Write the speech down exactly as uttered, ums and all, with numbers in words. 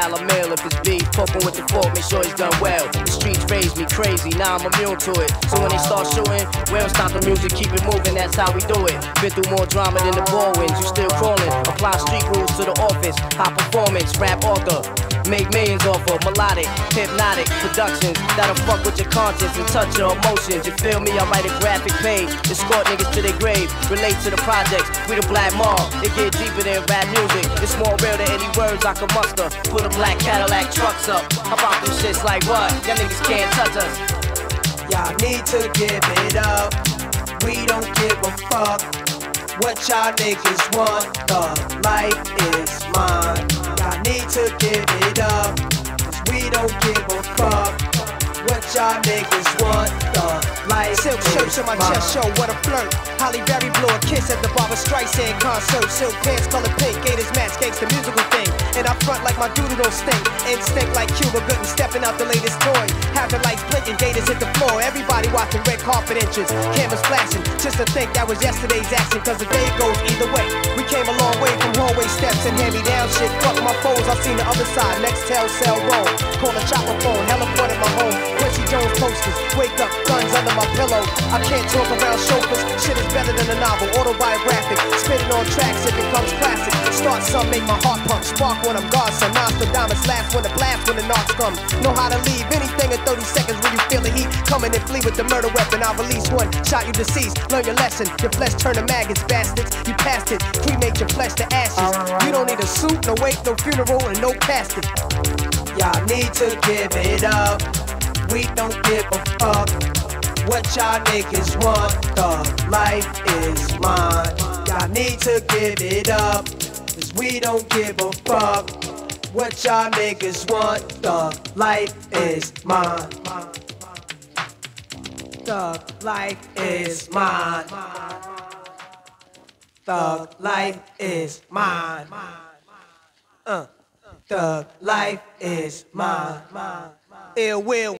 dollar mail if it's beef. Poking with the fork, make sure he's done well. The streets raised me crazy, now I'm immune to it. So when they start shooting, we don't stop the music, keep it moving, that's how we do it. Been through more drama than the ball wins, you still crawling. Apply street rules to the office, high performance, rap author. Make millions off of melodic, hypnotic productions that'll fuck with your conscience and touch your emotions. You feel me? I write a graphic page, escort niggas to their grave, relate to the projects. We the Black Mob, it get deeper than rap music. It's more real than any words I can muster. Put a black Cadillac trucks up. How about them shits like what? Y'all niggas can't touch us. Y'all need to give it up. We don't give a fuck what y'all niggas want. The life is mine. Y'all need to give it up, cause we don't give a fuck what y'all niggas want. The life Silk shirts on my mine. chest show, what a flirt. Holly Berry blew a kiss at the Barbra Streisand concert. Silk pants colored pink, Gators match, gangsta musical thing. And I front like my doodle don't stink. Instinct like Cuba Gooding, stepping out the latest toy. Having lights blinking, Gators hit the floor. Everybody watching red carpet inches, cameras flashing. Just to think that was yesterday's action, cause the day goes either way. We came a long way from hallway steps and hand-me-down shit. Fuck my foes, I've seen the other side. Next tell, cell, roll. Call a chopper phone, hella fun at my home. Quincy Jones posters, wake up, guns under my pillow. I can't talk around chauffeurs, shit is better than a novel, autobiographic. Spinning on tracks, it becomes classic. Start some, make my heart pump, spark when I'm gone. Some Nostradamus last when the blast when the knocks come. Know how to leave anything in thirty seconds when you feel the heat. Coming and flee with the murder weapon, I'll release one. Shot you deceased, learn your lesson. Your flesh turn to maggots, bastards. You passed it, cremate your flesh to ashes. You don't need a suit, no wake, no funeral, and no casket. Y'all need to give it up. We don't give a fuck what y'all niggas want. The life is mine. Y'all need to give it up, cause we don't give a fuck what y'all niggas want. The life is mine. The life is mine. The life is mine. Uh, the life is mine. Ill will.